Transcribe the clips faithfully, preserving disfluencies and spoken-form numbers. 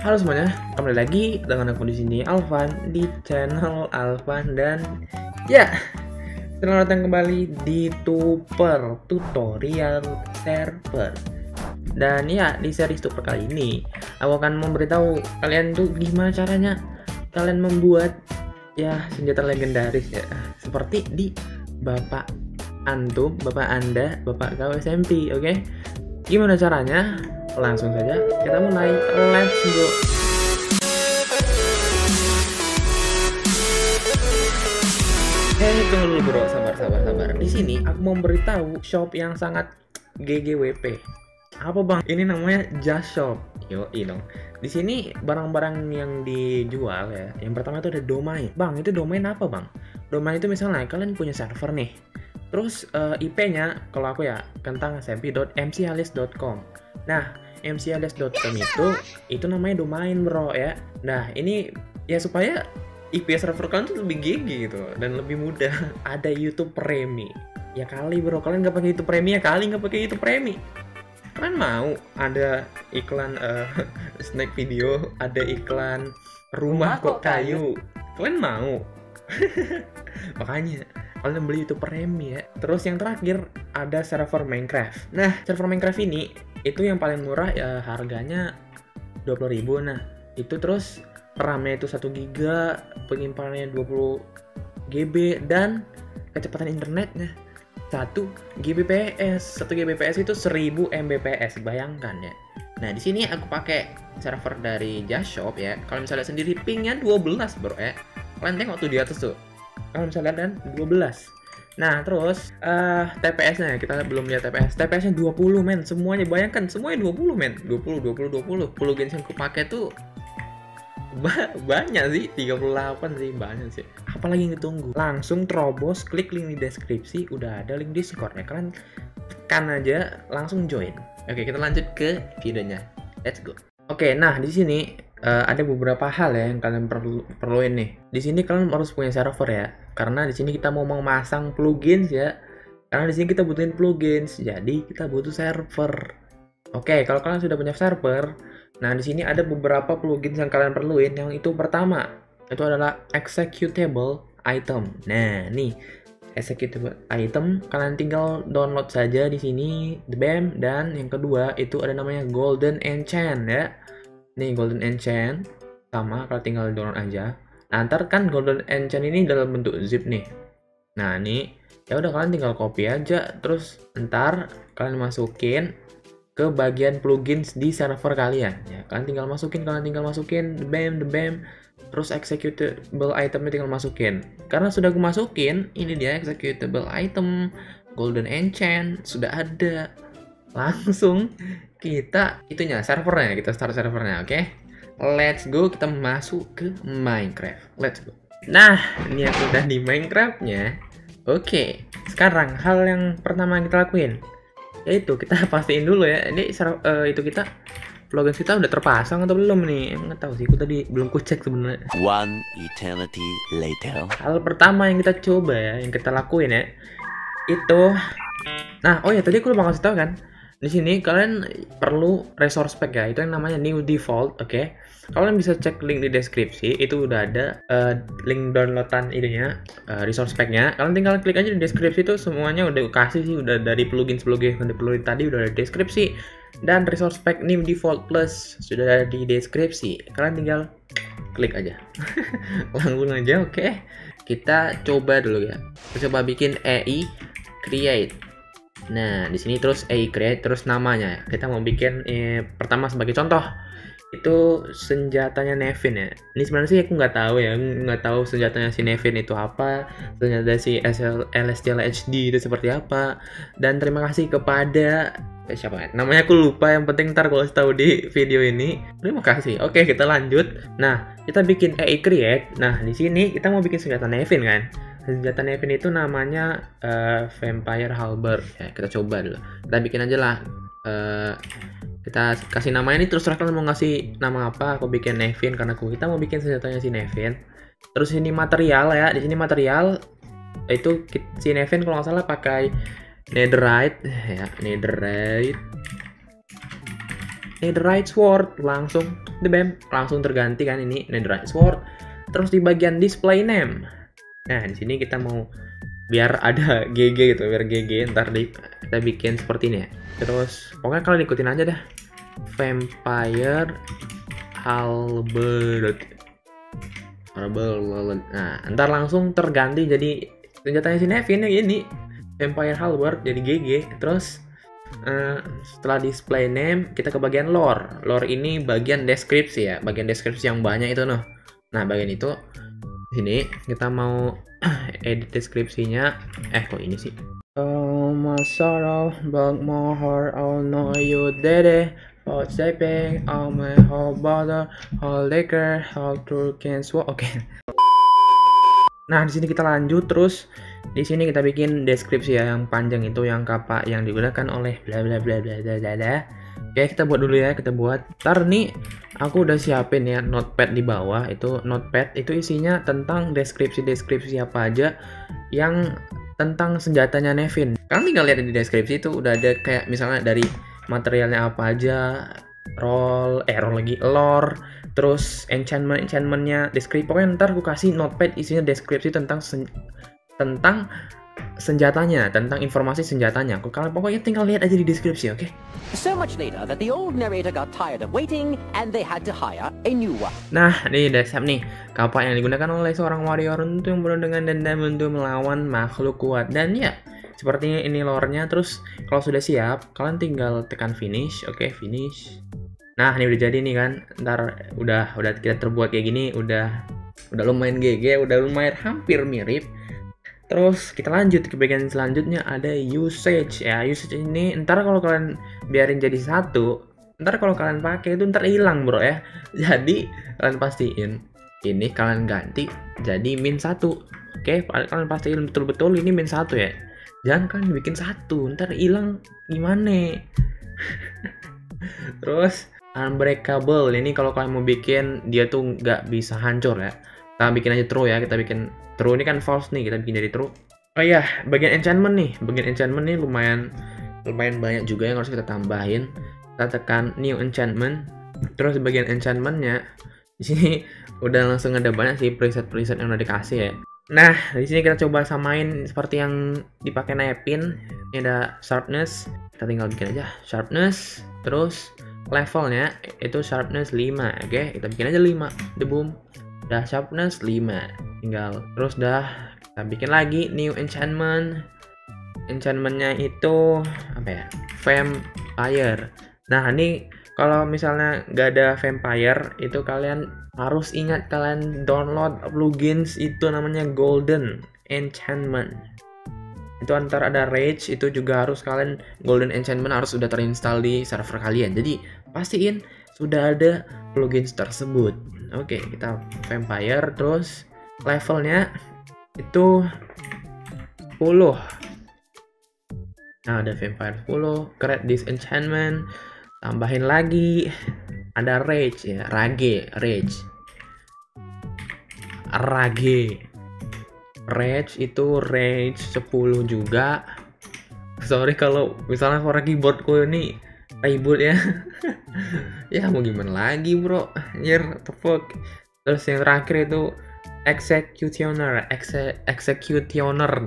Halo semuanya, kembali lagi dengan aku di sini Alvan di channel Alvan dan ya, selamat datang kembali di Tuper Tutorial Server. Dan ya, di series Tuper kali ini aku akan memberitahu kalian tuh gimana caranya kalian membuat ya senjata legendaris ya, seperti di Bapak Antum, Bapak Anda, Bapak kau S M P, oke? Okay? Gimana caranya? Langsung saja kita mulai, let's go. Eh tunggu dulu bro, sabar sabar sabar. Di sini aku mau memberitahu shop yang sangat G G W P. Apa bang? Ini namanya Just Shop. Yo, dong. Di sini barang-barang yang dijual ya. Yang pertama itu ada domain. Bang, itu domain apa bang? Domain itu misalnya kalian punya server nih. Terus uh, I P-nya kalau aku ya tentang s m p dot m c alias dot com. Nah, m c alias dot com itu itu namanya domain bro ya. Nah, ini ya supaya I P server kalian tuh lebih gigi gitu dan lebih mudah. Ada YouTube Premi. Ya kali bro, kalian nggak pakai YouTube Premi ya kali nggak pakai YouTube Premi. Kalian mau ada iklan uh, snack video, ada iklan rumah kok kayu. Kalian mau? Makanya kalian beli YouTube Premi ya. Terus yang terakhir ada server Minecraft. Nah, server Minecraft ini itu yang paling murah ya, harganya dua puluh ribu. Nah, itu terus RAM-nya itu satu giga, penyimpanannya dua puluh giga dan kecepatan internetnya satu giga B P S. satu giga B P S itu seribu Mbps, bayangkan ya. Nah, di sini aku pakai server dari Just Shop ya. Kalau misalnya sendiri pingnya dua belas, bro ya. Kalian tengok tuh di atas tuh. Kalau misalnya dan dua belas. Nah, terus uh, T P S-nya kita belum lihat T P S. T P S-nya dua puluh men, semuanya bayangkan semuanya dua puluh men. dua puluh dua puluh dua puluh. Plugin yang aku pakai tuh ba banyak sih, tiga puluh delapan sih, banyak sih. Apalagi yang ditunggu? Langsung terobos, klik link di deskripsi, udah ada link Discord ya. Kalian tekan aja langsung join. Oke, kita lanjut ke videonya. Let's go. Oke, nah di sini Uh, ada beberapa hal ya yang kalian perlu perluin nih. Di sini kalian harus punya server ya, karena di sini kita mau memasang plugins ya. Karena di sini kita butuhin plugins, jadi kita butuh server. Oke, kalau kalian sudah punya server, nah di sini ada beberapa plugins yang kalian perluin. Yang itu pertama itu adalah executable item. Nah, nih executable item kalian tinggal download saja di sini, the B A M. Dan yang kedua itu ada namanya golden enchant ya. Nih golden enchant sama, kalau tinggal download aja. Nah, ntar kan golden enchant ini dalam bentuk zip nih. Nah, ini ya udah kalian tinggal copy aja, terus ntar kalian masukin ke bagian plugins di server kalian ya. Kalian tinggal masukin, kalian tinggal masukin the B A M, the B A M, terus executable itemnya tinggal masukin. Karena sudah gue masukin, ini dia executable item golden enchant sudah ada. Langsung kita itunya servernya, kita start servernya. Oke, okay? Let's go, kita masuk ke Minecraft. Let's go. Nah, ini aku udah di Minecraftnya. Oke, okay. Sekarang hal yang pertama yang kita lakuin yaitu kita pastiin dulu ya, ini uh, itu kita plugin kita udah terpasang atau belum nih. Nggak tahu sih, aku tadi belum kucek sebenarnya. One eternity later. Hal pertama yang kita coba ya, yang kita lakuin ya, itu nah, oh ya tadi aku lupa ngasih tahu kan. Di sini kalian perlu resource pack ya, itu yang namanya new default. Oke, okay? Kalian bisa cek link di deskripsi, itu udah ada uh, link downloadan ininya, uh, resource packnya. Kalian tinggal klik aja di deskripsi, itu semuanya udah kasih sih, udah dari plugin plugin yang diperlukan tadi udah ada di deskripsi. Dan resource pack new default plus sudah ada di deskripsi, kalian tinggal klik aja. Langsung aja. Oke, okay? Kita coba dulu ya, kita coba bikin E I create. Nah, di sini terus E I create, terus namanya kita mau bikin eh, pertama sebagai contoh itu senjatanya Nevin ya. Ini sebenarnya sih aku nggak tahu ya, nggak tahu senjatanya si Nevin itu apa, senjata si L S T L H D itu seperti apa. Dan terima kasih kepada eh, siapa ya? Namanya aku lupa, yang penting ntar kalau tahu di video ini. Terima kasih. Oke, kita lanjut. Nah, kita bikin E I create. Nah, di sini kita mau bikin senjata Nevin kan. Senjata Nevin itu namanya uh, Vampire Halberd ya, kita coba dulu. Kita bikin aja lah. Uh, kita kasih nama ini, terus kalian mau ngasih nama apa. Aku bikin Nevin karena aku kita mau bikin senjatanya si Nevin. Terus ini material ya, di sini material itu si Nevin kalau nggak salah pakai netherite ya, netherite. Netherite Sword, langsung debam, langsung terganti kan ini Netherite Sword. Terus di bagian display name, nah di sini kita mau biar ada G G gitu, biar G G ntar di, kita bikin seperti ini ya. Terus pokoknya kalian ikutin aja dah, Vampire Halberd, Halberd. Nah ntar langsung terganti jadi senjatanya si Nevin ya gini, Vampire Halberd jadi G G. Terus Uh, setelah display name kita ke bagian lore. Lore ini bagian deskripsi ya, bagian deskripsi yang banyak itu noh. Nah bagian itu sini kita mau edit deskripsinya. Eh kok ini sih? Oh my sorrow, but my heart, oh no you did it. For shaping all my whole bottle, whole liquor, how true can swap. Oke. Okay. Nah di sini kita lanjut terus. Di sini kita bikin deskripsi ya yang panjang itu, yang kapak yang digunakan oleh bla bla bla bla bla bla bla. Oke, kita buat dulu ya, kita buat. Ntar nih aku udah siapin ya notepad di bawah. Itu notepad itu isinya tentang deskripsi-deskripsi apa aja yang tentang senjatanya Nevin. Kalian tinggal lihat di deskripsi itu udah ada kayak misalnya dari materialnya apa aja, roll, eh roll lagi, lore, terus enchantment enchantmentnya, deskripsi. Pokoknya ntar aku kasih notepad isinya deskripsi tentang sen tentang senjatanya, tentang informasi senjatanya. Kalian pokoknya tinggal lihat aja di deskripsi, oke? Okay? So much later that the old narrator got tired of waiting and they had to hire a new one. Nah, nih udah siap nih. Kapak yang digunakan oleh seorang warrior untuk yang penuh dengan dendam untuk melawan makhluk kuat. Dan ya, sepertinya ini lore-nya. Terus kalau sudah siap, kalian tinggal tekan finish, oke? Okay, finish. Nah, ini udah jadi nih kan. Ntar udah udah kita terbuat kayak gini, udah udah lumayan G G, udah lumayan hampir mirip. Terus kita lanjut ke bagian selanjutnya, ada usage ya. Usage ini ntar kalau kalian biarin jadi satu, ntar kalau kalian pakai itu ntar hilang bro ya. Jadi kalian pastiin ini kalian ganti jadi min satu. Oke, kalian pastiin betul-betul ini min satu ya. Jangan kalian bikin satu, ntar hilang gimana? Terus unbreakable ini kalau kalian mau bikin dia tuh nggak bisa hancur ya. Kita bikin aja true ya, kita bikin true. Ini kan false nih, kita bikin jadi true. Oh iya, bagian enchantment nih, bagian enchantment nih lumayan lumayan banyak juga yang harus kita tambahin. Kita tekan new enchantment, terus bagian enchantmentnya di sini udah langsung ada banyak sih preset-preset yang udah dikasih ya. Nah di sini kita coba samain seperti yang dipakai Nevin. Ini ada sharpness, kita tinggal bikin aja sharpness, terus levelnya itu sharpness lima, oke? Okay? Kita bikin aja lima, the boom. Udah sharpness lima, tinggal terus dah kita bikin lagi new enchantment. Enchantmentnya itu apa ya, vampire. Nah ini kalau misalnya nggak ada vampire itu kalian harus ingat kalian download plugins itu namanya golden enchantment. Itu antar ada rage, itu juga harus kalian golden enchantment harus sudah terinstall di server kalian. Jadi pastiin sudah ada plugins tersebut. Oke, kita vampire, terus levelnya itu sepuluh. Nah, ada vampire sepuluh, create disenchantment, tambahin lagi, ada rage ya, rage, rage. Rage. Rage itu rage sepuluh juga. Sorry kalau misalnya suara keyboardku ini ribut ya. Ya mau gimana lagi bro, anjir, the fuck. Terus yang terakhir itu executioner, exe executioner,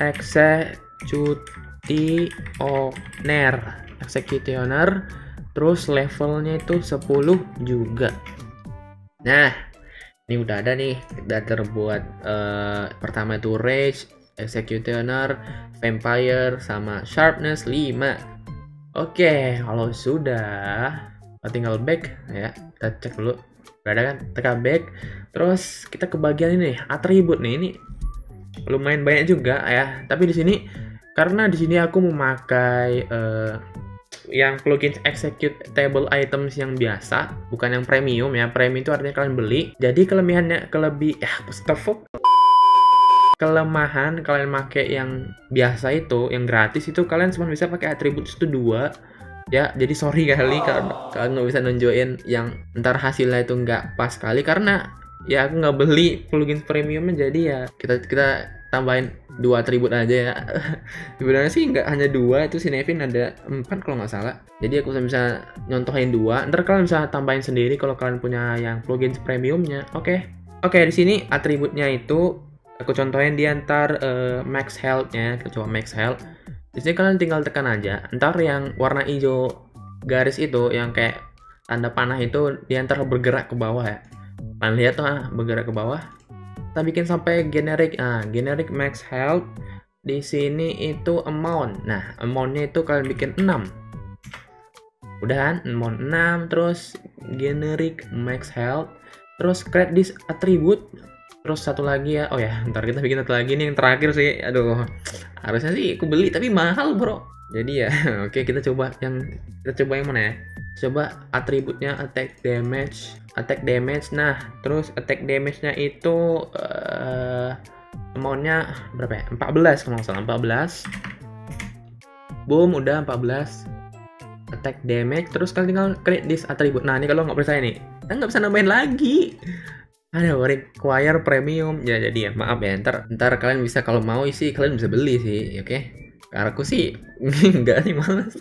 executioner, executioner. Terus levelnya itu sepuluh juga. Nah, ini udah ada nih, udah terbuat. Uh, pertama itu rage, executioner, vampire, sama sharpness lima. Oke, kalau sudah tinggal back ya, kita cek dulu. Udah ada kan? Tekan back. Terus kita ke bagian ini, atribut nih. Ini lumayan banyak juga ya. Tapi di sini karena di sini aku memakai uh, yang plugin executable items yang biasa, bukan yang premium ya. Premium itu artinya kalian beli. Jadi kelebihannya kelebih ya, fuck. Kelemahan kalian pakai yang biasa itu, yang gratis itu kalian cuma bisa pakai atribut itu dua ya. Jadi sorry kali kalau kalian nggak bisa nunjukin yang ntar hasilnya itu nggak pas kali, karena ya aku nggak beli plugin premiumnya. Jadi ya kita kita tambahin dua atribut aja ya. Sebenarnya sih nggak hanya dua, itu si Nevin ada empat kalau nggak salah. Jadi aku bisa nyontohin dua, ntar kalian bisa tambahin sendiri kalau kalian punya yang plugin premiumnya. Oke, oke di sini atributnya itu aku contohin di antar uh, max health-nya. Kita coba max health. Di sini kalian tinggal tekan aja. Ntar yang warna hijau garis itu, yang kayak tanda panah itu, dia ntar bergerak ke bawah ya. Kalian lihat tuh, ah, bergerak ke bawah. Kita bikin sampai generic, ah, generic max health. Di sini itu amount. Nah, amount-nya itu kalian bikin enam. Udah kan? Amount enam, terus generic max health, terus create this attribute. Terus satu lagi ya, oh ya, ntar kita bikin satu lagi nih yang terakhir sih. Aduh, harusnya sih aku beli tapi mahal bro. Jadi ya, oke kita coba yang kita coba yang mana ya? Coba atributnya attack damage, attack damage. Nah, terus attack damage-nya itu uh, amount-nya berapa ya? empat belas kalau nggak salah, empat belas. Boom, udah empat belas. Attack damage, terus kalian tinggal create this attribute. Nah, ini kalau nggak percaya nih, kita nggak bisa nambahin lagi. Ada require premium. Ya jadi ya, maaf ya, ntar ntar kalian bisa kalau mau isi kalian bisa beli sih, oke? Okay? Karena aku sih enggak nih, malas.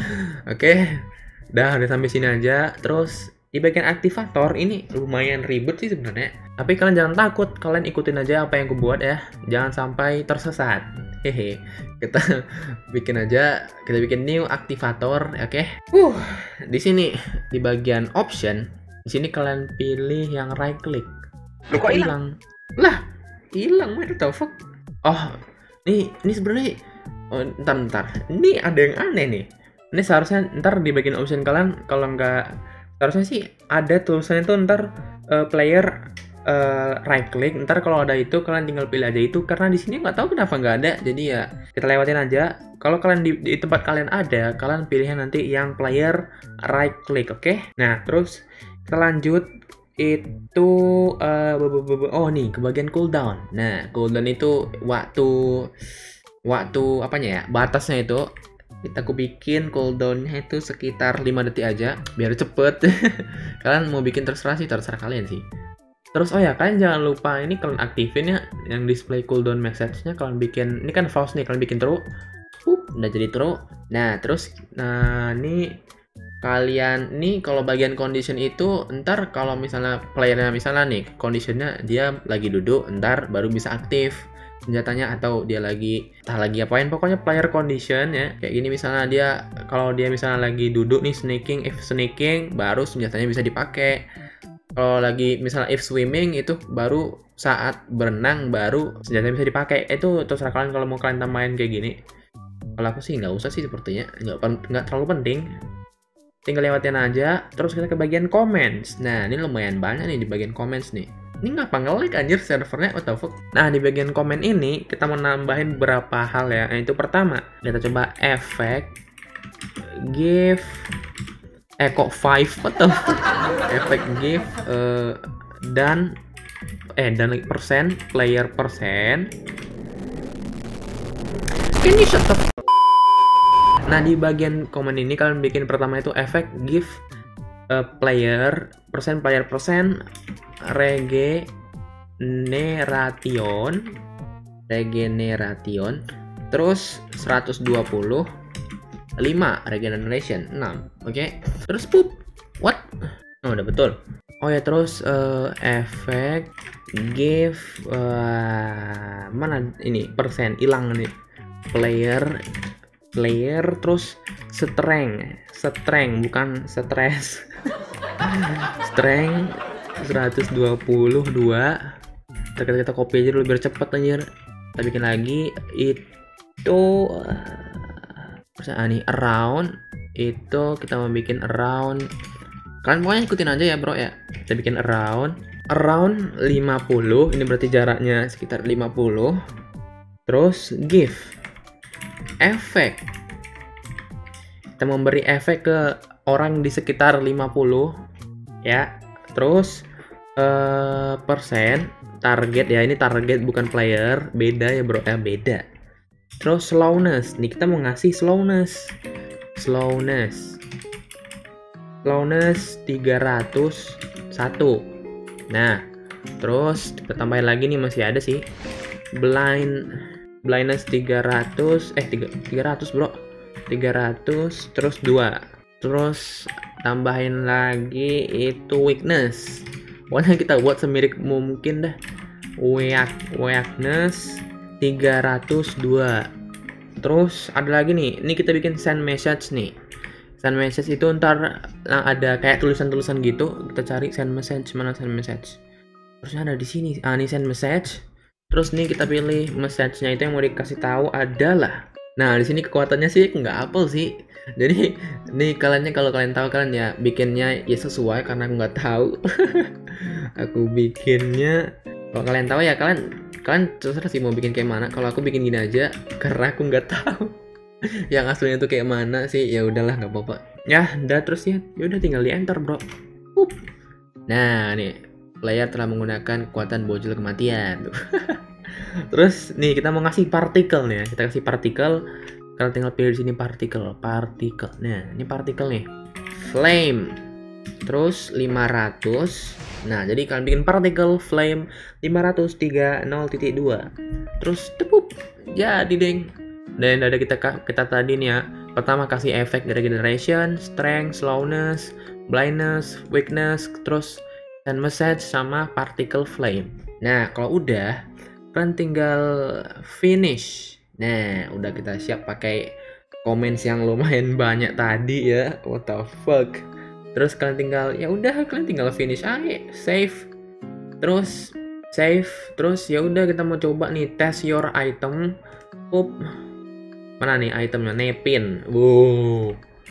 Oke. Udah, udah sampai sini aja. Terus di bagian aktivator ini lumayan ribet sih sebenarnya. Tapi kalian jangan takut, kalian ikutin aja apa yang aku buat ya. Jangan sampai tersesat. Hehe. Kita bikin aja, kita bikin new aktivator, oke? Okay? Uh, di sini di bagian option, di sini kalian pilih yang right click. Loh, kok hilang? Lah, hilang, what the fuck? Oh, nih, ini sebenarnya oh, ntar ntar. Ini ada yang aneh nih. Ini seharusnya ntar di bagian option kalian, kalau nggak, seharusnya sih ada tulisannya tuh ntar uh, player uh, right click. Ntar kalau ada itu kalian tinggal pilih aja itu, karena di sini nggak tahu kenapa nggak ada. Jadi ya kita lewatin aja. Kalau kalian di, di tempat kalian ada, kalian pilihnya nanti yang player right click, oke? Okay? Nah terus kita lanjut itu uh, oh nih ke bagian cooldown. Nah cooldown itu waktu waktu apanya ya, batasnya itu. Kita aku bikin cooldownnya itu sekitar lima detik aja biar cepet. Kalian mau bikin terserah sih, terserah kalian sih. Terus oh ya, kalian jangan lupa ini kalian aktifin ya yang display cooldown message-nya. Kalian bikin, ini kan false nih, kalian bikin true. Up, udah jadi true. Nah terus nah ini kalian nih kalau bagian condition itu ntar kalau misalnya playernya misalnya nih conditionnya dia lagi duduk, ntar baru bisa aktif senjatanya, atau dia lagi entah lagi apain, pokoknya player condition ya kayak gini. Misalnya dia kalau dia misalnya lagi duduk nih sneaking, if sneaking baru senjatanya bisa dipakai. Kalau lagi misalnya if swimming itu baru saat berenang baru senjatanya bisa dipakai. Itu terserah kalian kalau mau kalian tambahin kayak gini. Kalau aku sih nggak usah sih sepertinya, nggak nggak terlalu penting. Tinggal lewatin aja. Terus kita ke bagian comments. Nah ini lumayan banyak nih di bagian comments nih. Ini ngapa nge-lag anjir servernya, what the fuck. Nah di bagian komen ini kita mau nambahin beberapa hal ya. Nah, itu pertama kita coba efek give eh kok five, what the fuck. Efek give uh, dan eh dan persen player persen. Can you shut the fuck? Nah di bagian komen ini kalian bikin pertama itu efek give uh, player persen player persen regeneration regeneration terus seratus dua puluh lima regeneration enam, oke okay? Terus pup what, oh udah betul. Oh ya terus uh, efek give uh, mana ini persen hilang nih, player player terus strength strength bukan stress. Strength seratus dua puluh dua. Kita, kita copy aja dulu biar cepet anjir. Kita bikin lagi itu uh, ah, nih around itu kita mau bikin around. Kalian pokoknya ikutin aja ya bro ya. Kita bikin around around lima puluh. Ini berarti jaraknya sekitar lima puluh. Terus give efek. Kita memberi efek ke orang di sekitar lima puluh ya. Terus uh, persen target ya, ini target bukan player, beda ya bro ya, beda. Terus slowness, nih kita mau ngasih slowness slowness slowness tiga ratus satu. Nah terus kita tambahin lagi nih, masih ada sih blind blindness tiga ratus eh tiga ratus bro, tiga ratus terus dua, terus tambahin lagi itu weakness. Pokoknya kita buat semirip mungkin dah. Weak weakness tiga ratus dua. Terus ada lagi nih, ini kita bikin send message nih. Send message itu ntar ada kayak tulisan-tulisan gitu, kita cari send message, mana send message. Terusnya ada di sini. Ah, ini send message. Terus nih kita pilih message-nya itu yang mau dikasih tahu adalah. Nah, di sini kekuatannya sih nggak apel sih. Jadi nih kaliannya kalau kalian tahu kalian ya bikinnya ya sesuai, karena aku nggak tahu. Aku bikinnya kalau kalian tahu ya kalian kalian terserah sih mau bikin kayak mana. Kalau aku bikin gini aja karena aku nggak tahu yang aslinya tuh kayak mana sih. Ya udahlah nggak apa-apa. Ya, udah terus ya. Ya udah tinggal di enter, bro. Up. Nah, nih player telah menggunakan kekuatan bojol kematian tuh. Terus nih kita mau ngasih partikel nih ya. Kita kasih partikel. Kalian tinggal pilih di sini partikel, partikel. Nah, ini partikel nih. Flame. Terus lima ratus. Nah, jadi kalian bikin partikel flame lima ratus tiga nol titik dua. Terus tepup. Jadi deng. Dan ada kita kita tadi nih ya. Pertama kasih efek regeneration, strength, slowness, blindness, weakness, terus send message sama particle flame. Nah, kalau udah kalian tinggal finish. Nah, udah kita siap pakai comments yang lumayan banyak tadi ya. What the fuck. Terus kalian tinggal ya udah kalian tinggal finish aja, save. Terus save, terus ya udah kita mau coba nih test your item. Up. Mana nih itemnya? Nepin. Wow.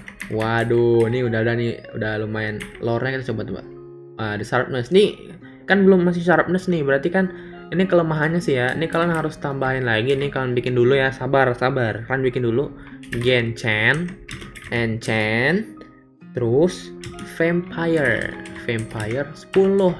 Waduh, ini udah ada nih, udah lumayan lore-nya, kita coba coba. Ah, the sharpness nih kan belum masih sharpness nih, berarti kan ini kelemahannya sih ya. Ini kalian harus tambahin lagi nih, kalian bikin dulu ya. Sabar, sabar. Kalian bikin dulu. Enchant, enchant, terus vampire, vampire sepuluh.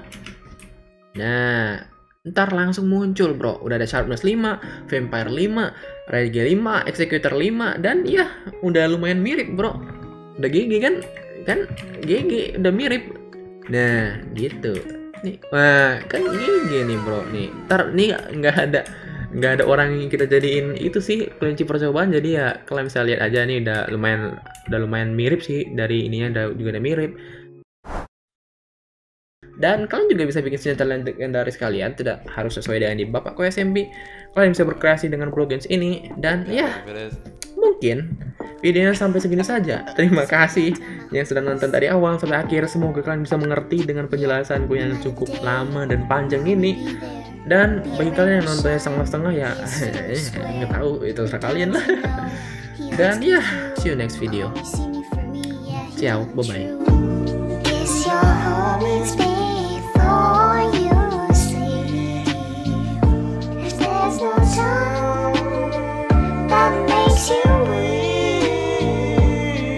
Nah, ntar langsung muncul, bro. Udah ada sharpness lima, vampire lima, rage lima, executor lima, dan ya udah lumayan mirip, bro. Udah G G kan? Kan G G udah mirip. Nah, gitu. Nih, wah kan gini nih bro nih. Ntar nih nggak ada nggak ada orang yang kita jadiin itu sih kelinci percobaan. Jadi ya kalian bisa lihat aja nih udah lumayan udah lumayan mirip sih, dari ininya udah juga udah mirip. Dan kalian juga bisa bikin senjata legendaris kalian, tidak harus sesuai dengan di Bapak Ko S M B. Kalian bisa berkreasi dengan plugins ini. Dan ya mungkin videonya sampai segini saja. Terima kasih yang sudah nonton dari awal sampai akhir. Semoga kalian bisa mengerti dengan penjelasanku yang cukup lama dan panjang ini. Dan bagi kalian yang nontonnya setengah-setengah ya nggak tahu, itu terserah kalian lah. Dan ya, see you next video. Ciao, bye bye.